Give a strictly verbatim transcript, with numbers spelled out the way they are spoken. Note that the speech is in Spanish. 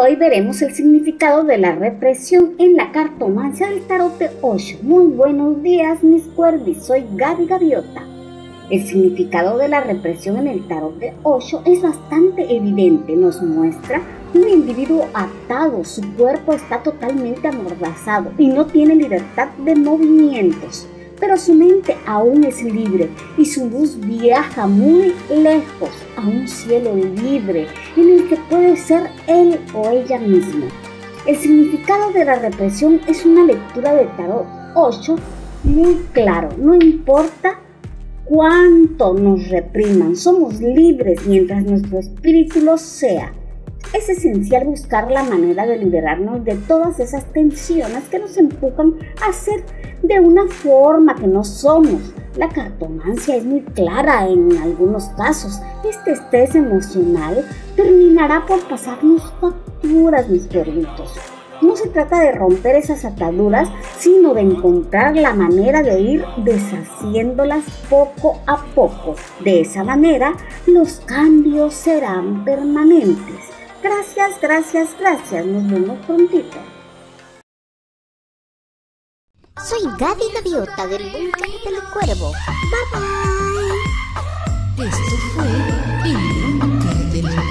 hoy veremos el significado de la represión en la cartomancia del tarot de Osho. Muy buenos días, mis cuervis, soy Gaby Gaviota. El significado de la represión en el tarot de Osho es bastante evidente. Nos muestra un individuo atado, su cuerpo está totalmente amordazado y no tiene libertad de movimientos, pero su mente aún es libre y su luz viaja muy lejos a un cielo libre en el que puede ser él o ella misma. El significado de la represión es una lectura de tarot Osho muy claro. No importa cuánto nos repriman, somos libres mientras nuestro espíritu lo sea. Es esencial buscar la manera de liberarnos de todas esas tensiones que nos empujan a ser de una forma que no somos. La cartomancia es muy clara en algunos casos. Este estrés emocional terminará por pasarnos facturas, mis perritos. No se trata de romper esas ataduras, sino de encontrar la manera de ir deshaciéndolas poco a poco. De esa manera, los cambios serán permanentes. Gracias, gracias, gracias. Nos vemos prontito. Soy Gaby Gaviota del Búnker del Cuervo. Bye bye. Esto fue el Búnker del Cuervo.